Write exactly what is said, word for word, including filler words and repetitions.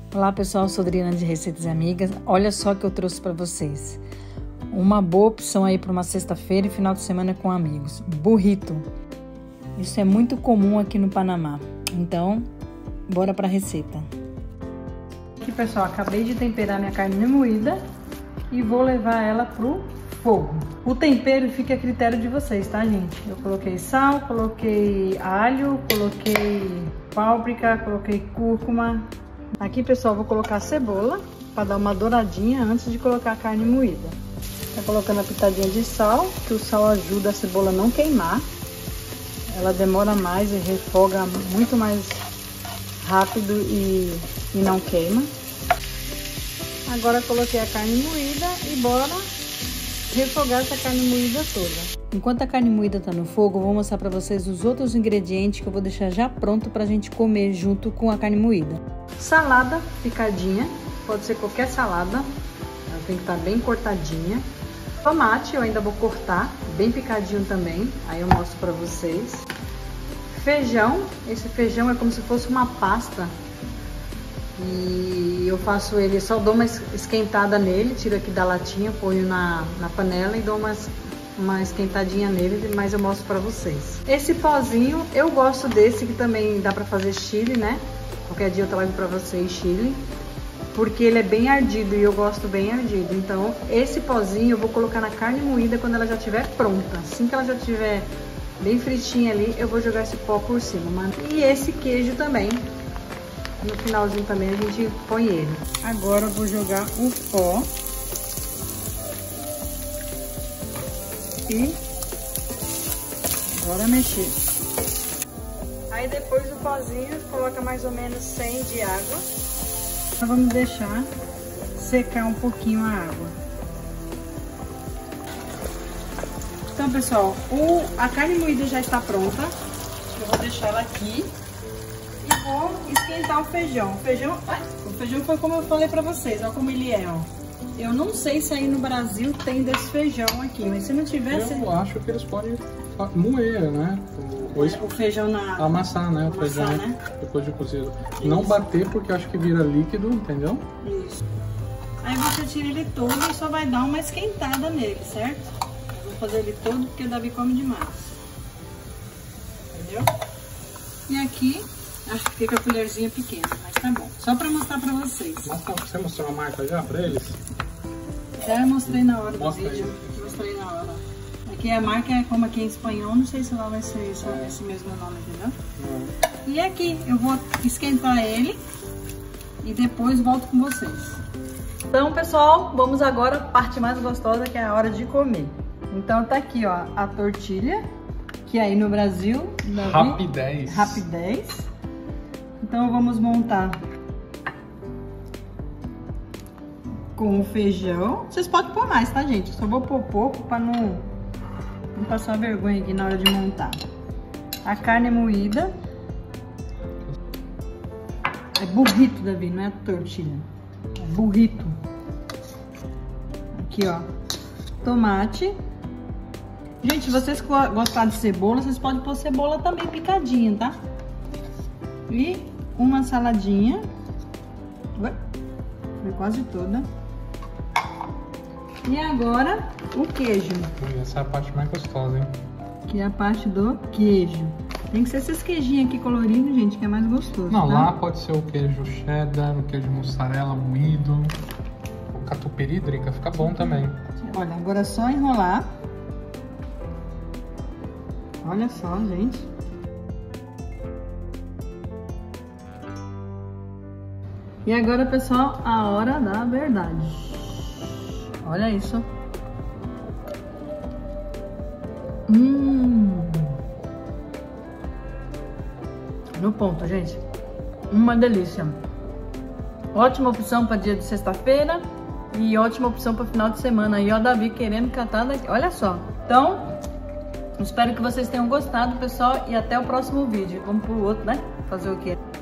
Olá pessoal, eu sou Adriana de Receitas e Amigas. Olha só o que eu trouxe para vocês. Uma boa opção aí para uma sexta-feira e final de semana com amigos. Burrito. Isso é muito comum aqui no Panamá. Então, bora para a receita. Aqui pessoal, acabei de temperar minha carne moída e vou levar ela pro fogo. O tempero fica a critério de vocês, tá gente? Eu coloquei sal, coloquei alho, coloquei páprica, coloquei cúrcuma. Aqui, pessoal, vou colocar a cebola para dar uma douradinha antes de colocar a carne moída. Tá colocando a pitadinha de sal, que o sal ajuda a cebola a não queimar. Ela demora mais e refoga muito mais rápido e, e não queima. Agora coloquei a carne moída e bora refogar essa carne moída toda. Enquanto a carne moída tá no fogo, eu vou mostrar para vocês os outros ingredientes que eu vou deixar já pronto pra gente comer junto com a carne moída. Salada picadinha, pode ser qualquer salada, ela tem que estar bem cortadinha. Tomate eu ainda vou cortar, bem picadinho também, aí eu mostro pra vocês. Feijão, esse feijão é como se fosse uma pasta. E eu faço ele, só dou uma esquentada nele, tiro aqui da latinha, ponho na, na panela e dou uma, uma esquentadinha nele, mas eu mostro pra vocês. Esse pozinho, eu gosto desse, que também dá pra fazer chili, né? Qualquer dia eu trago pra vocês chili, porque ele é bem ardido e eu gosto bem ardido. Então, esse pozinho eu vou colocar na carne moída quando ela já estiver pronta. Assim que ela já estiver bem fritinha ali, eu vou jogar esse pó por cima. Mano. E esse queijo também. No finalzinho também a gente põe ele. Agora eu vou jogar o pó. E bora mexer. Aí depois do pozinho, coloca mais ou menos cem de água. Então vamos deixar secar um pouquinho a água. Então pessoal, o, a carne moída já está pronta. Eu vou deixar ela aqui. E vou esquentar o feijão. O feijão, o feijão foi como eu falei pra vocês, olha como ele é, ó. Eu não sei se aí no Brasil tem desse feijão aqui, mas se não tivesse... Eu acho que eles podem moer, né? O, o feijão na... Amassar, né? O Amassar, feijão, né? Depois de cozido. Isso. Não bater, porque eu acho que vira líquido, entendeu? Isso. Aí você tira ele todo e só vai dar uma esquentada nele, certo? Eu vou fazer ele todo porque o Davi come demais. Entendeu? E aqui... Acho que fica a colherzinha pequena, mas tá bom. Só pra mostrar pra vocês. Mostra, você mostrou a marca já pra eles? Já mostrei na hora do Mostra vídeo. Aí. Mostrei na hora. Aqui a marca é como aqui em espanhol, não sei se lá vai ser esse, é. esse mesmo nome, entendeu? É. E aqui eu vou esquentar ele e depois volto com vocês. Então, pessoal, vamos agora à parte mais gostosa, que é a hora de comer. Então tá aqui, ó, a tortilha, que aí no Brasil... Davi, Rapidez. Rapidez. Então vamos montar com o feijão. Vocês podem pôr mais, tá, gente? Eu só vou pôr pouco para não, não passar vergonha aqui na hora de montar. A carne moída. É burrito, Davi, não é tortilha. É burrito. Aqui, ó. Tomate. Gente, se vocês gostarem de cebola, vocês podem pôr cebola também picadinha, tá? E uma saladinha. Foi quase toda. E agora o queijo. Essa é a parte mais gostosa, hein? Que é a parte do queijo. Tem que ser esses queijinhos aqui coloridos, gente, que é mais gostoso. Não, tá? lá pode ser o queijo cheddar, o queijo mussarela moído, o catupiry, Drica, fica bom também. Olha, agora é só enrolar. Olha só, gente. E agora, pessoal, a hora da verdade. Olha isso. Hum. No ponto, gente. Uma delícia. Ótima opção para dia de sexta-feira e ótima opção para final de semana. Aí, ó, Davi querendo catar daqui. Olha só. Então, espero que vocês tenham gostado, pessoal, e até o próximo vídeo. Vamos pro outro, né? Fazer o quê?